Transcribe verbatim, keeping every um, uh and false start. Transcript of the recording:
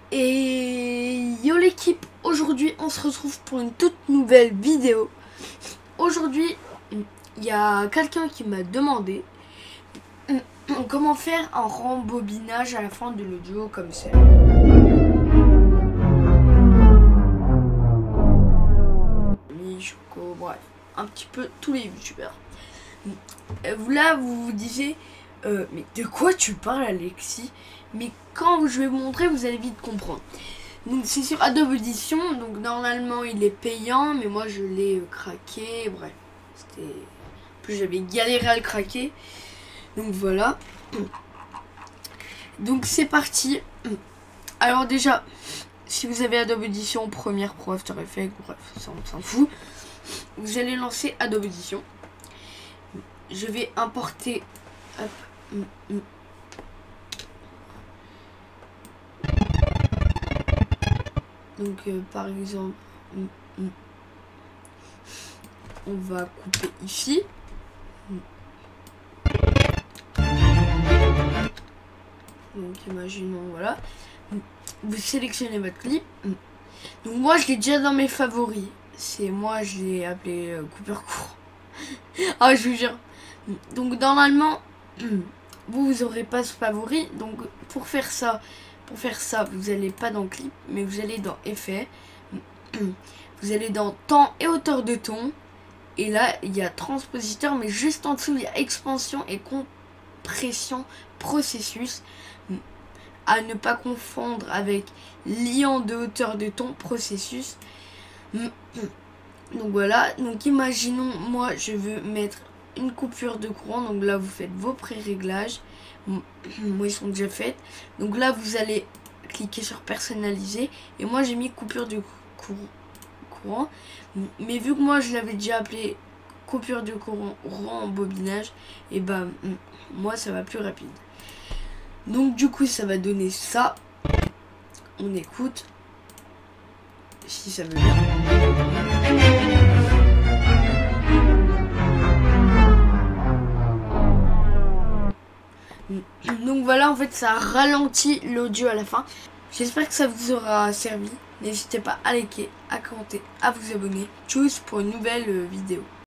Et yo l'équipe, aujourd'hui on se retrouve pour une toute nouvelle vidéo. Aujourd'hui il y a quelqu'un qui m'a demandé comment faire un rembobinage à la fin de l'audio comme ça. Choco, bref, un petit peu tous les youtubeurs. Là vous vous disiez euh, mais de quoi tu parles Alexis? Mais quand je vais vous montrer vous allez vite comprendre. Donc c'est sur Adobe Audition, donc normalement il est payant mais moi je l'ai craqué, bref c'était plus j'avais galéré à le craquer, donc voilà. Donc c'est parti. Alors déjà si vous avez Adobe Audition, première pro, After Effects, bref ça on s'en fout, vous allez lancer Adobe Audition. Je vais importer hop, mm, mm. Donc euh, par exemple mm, mm. on va couper ici. Donc imaginons, voilà, vous sélectionnez votre clip. Donc moi je l'ai déjà dans mes favoris, c'est moi je l'ai appelé euh, coupeur court. Ah je vous jure. Donc normalement vous vous aurez pas ce favori, donc pour faire ça pour faire ça vous allez pas dans clip mais vous allez dans effet, vous allez dans temps et hauteur de ton, et là il y a transpositeur mais juste en dessous il y a expansion et compression processus, à ne pas confondre avec liant de hauteur de ton processus. Donc voilà, donc imaginons moi je veux mettre une coupure de courant, donc là vous faites vos pré-réglages, moi ils sont déjà faits, donc là vous allez cliquer sur personnaliser et moi j'ai mis coupure de courant, mais vu que moi je l'avais déjà appelé coupure de courant rembobinage, et ben moi ça va plus rapide. Donc du coup ça va donner ça, on écoute si ça veut bien. Donc voilà, en fait ça ralentit l'audio à la fin. J'espère que ça vous aura servi. N'hésitez pas à liker, à commenter, à vous abonner. Tchuss pour une nouvelle vidéo.